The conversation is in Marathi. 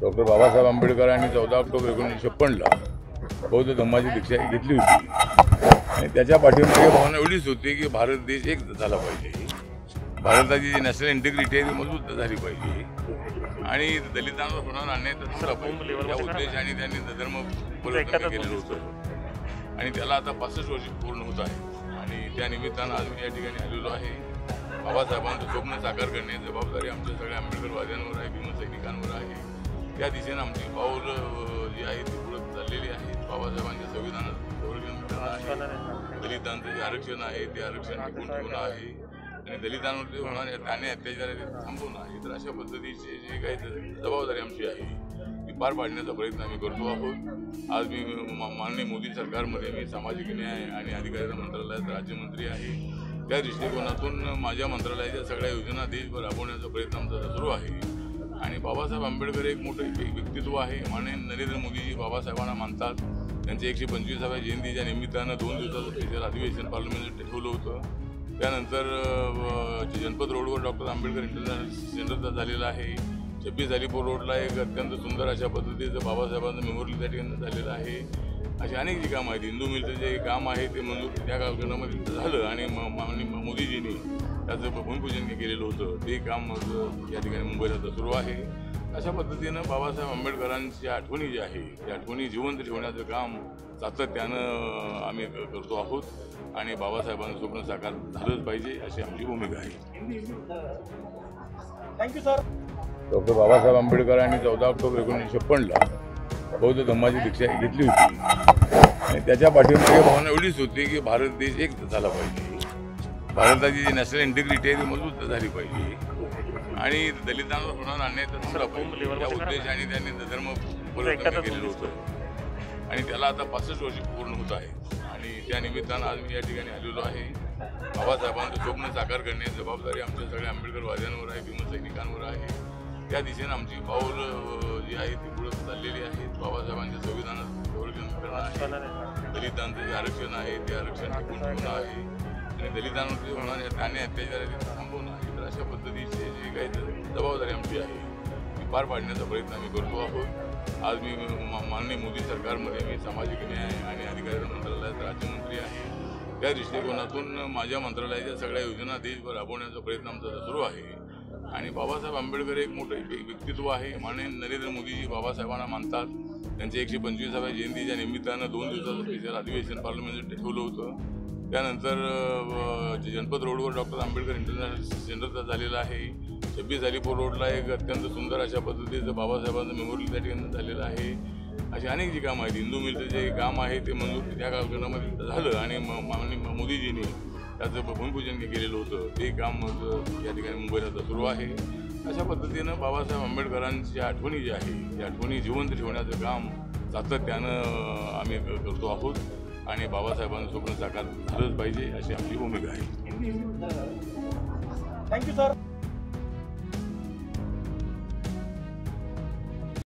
डॉक्टर बाबासाहेब आंबेडकरांनी 14 ऑक्टोबर 1956ला बौद्ध धम्माची दीक्षा घेतली होती आणि त्याच्या पाठीमागे भावना एवढीच होती की भारत देश एक झाला पाहिजे, भारताची जी नॅशनल इंटिग्रिटी आहे ती मजबूत झाली पाहिजे आणि दलितांवर होणारा अन्याय नसला पाहिजे या उद्देशाने त्यांनी धर्म परिवर्तन केलेलं होतं आणि त्याला आता 65 वर्ष पूर्ण होत आहे आणि त्या निमित्तानं आज मी या ठिकाणी आलेलो आहे. बाबासाहेबांचं स्वप्न साकार करण्याची जबाबदारी आमच्या सगळ्या आंबेडकरवाद्यांवर आहे, भीमसैनिकांवर आहे. त्या दिशेनं आमची पाऊल जी आहे ती पुढे चाललेली आहेत. बाबासाहेबांच्या संविधानाचं संरक्षण करणं आहे, दलितांचं जे आरक्षण आहे ते आरक्षण टिकून ठेवणं आहे आणि दलितांवरती होणारे अन्याय अत्याचार आहे ते थांबवणं आहे. तर अशा पद्धतीची जी काही जबाबदारी आमची आहे ती पार पाडण्याचा प्रयत्न आम्ही करतो आहोत. आज मी माननीय मोदी सरकारमध्ये मी सामाजिक न्याय आणि अधिकारिता मंत्रालयात राज्यमंत्री आहे. त्या दृष्टिकोनातून माझ्या मंत्रालयाच्या सगळ्या योजना देशभर राबवण्याचा प्रयत्न आमचा सुरू आहे आणि बाबासाहेब आंबेडकर एक मोठं व्यक्तित्व आहे. माननीय नरेंद्र मोदीजी बाबासाहेबांना मानतात. त्यांच्या 125व्या जयंतीच्या निमित्तानं 2 दिवसाचं स्पेशल अधिवेशन पार्लमेंटमध्ये ठेवलं होतं. त्यानंतर जनपद रोडवर डॉक्टर आंबेडकर इंटरनॅशनल सेंटर झालेलं आहे. 26 अलीपूर रोडला एक अत्यंत सुंदर अशा पद्धतीचं बाबासाहेबांचं मेमोरियल त्या ठिकाणी झालेलं आहे. अशी अनेक जी कामं आहेत. हिंदू मिलचं जे काम आहे ते मंजूर त्या कालखंडामध्ये झालं आणि मोदीजींनी त्याचं भूमिपूजन केलेलं होतं. ते काम या ठिकाणी मुंबईला आता सुरू आहे. अशा पद्धतीनं बाबासाहेब आंबेडकरांची आठवणी जी आहे त्या आठवणी जिवंत ठेवण्याचं काम सातत्यानं आम्ही करतो आहोत आणि बाबासाहेबांचं स्वप्न साकार झालंच पाहिजे अशी आमची भूमिका आहे. Thank you sir. डॉक्टर बाबासाहेब आंबेडकरांनी 14 ऑक्टोबर 1956ला बौद्ध धम्माची दीक्षा घेतली होती आणि त्याच्या पाठीमागे भावना एवढीच होती की भारत देश एक झाला पाहिजे, भारताची जी नॅशनल इंटिग्रिटी आहे ती मजबूत झाली पाहिजे आणि दलितांवर होणारा अन्याय नसला पाहिजे या उद्देशाने त्यांनी धर्म परिवर्तन केलेलं होतं आणि त्याला आता 65 वर्ष पूर्ण होत आहे आणि त्या निमित्तानं आज मी या ठिकाणी आलेलो आहे. बाबासाहेबांचं स्वप्न साकार करण्याची जबाबदारी आमच्या सगळ्या आंबेडकरवाद्यांवर आहे, भीमसैनिकांवर आहे. त्या दिशेनं आमची पाऊल जी आहे ती पुढे चाललेली आहेत. बाबासाहेबांच्या संविधानाचं संरक्षण करणं आहे, दलितांचं जे आरक्षण आहे ते आरक्षण टिकून ठेवणं आहे आणि दलितांवरती होणारे अन्याय अत्याचार आहे ते थांबवणं आहे. तर अशा पद्धतीची जी काही जबाबदारी आमची आहे ती पार पाडण्याचा प्रयत्न आम्ही करतो आहोत. आज मी माननीय मोदी सरकारमध्ये मी सामाजिक न्याय आणि अधिकारिता मंत्रालयात राज्यमंत्री आहे. त्या दृष्टिकोनातून माझ्या मंत्रालयाच्या सगळ्या योजना देशभर राबवण्याचा प्रयत्न आमचा सुरू आहे आणि बाबासाहेब आंबेडकर एक मोठं व्यक्तित्व आहे. माननीय नरेंद्र मोदीजी बाबासाहेबांना मानतात. त्यांच्या 125व्या जयंतीच्या निमित्तानं 2 दिवसाचं स्पेशल अधिवेशन पार्लमेंटमध्ये ठेवलं होतं. त्यानंतर जनपद रोडवर डॉक्टर आंबेडकर इंटरनॅशनल सेंटर झालेलं आहे. 26 अलीपूर रोडला एक अत्यंत सुंदर अशा पद्धतीचं बाबासाहेबांचं मेमोरियल त्या ठिकाणी झालेलं आहे. अशी अनेक जी कामं आहेत. हिंदू मिलचं जे काम आहे ते मंजूर त्या कालखंडामध्ये झालं आणि मोदीजींनी त्याचं भूमिपूजन केलेलं होतं. ते काम या ठिकाणी मुंबईला आता सुरू आहे. अशा पद्धतीनं बाबासाहेब आंबेडकरांची आठवणी जी आहे त्या आठवणी जिवंत ठेवण्याचं काम सातत्यानं आम्ही करतो आहोत आणि बाबासाहेबांचं स्वप्न साकार झालंच पाहिजे अशी आमची भूमिका आहे. Thank you sir.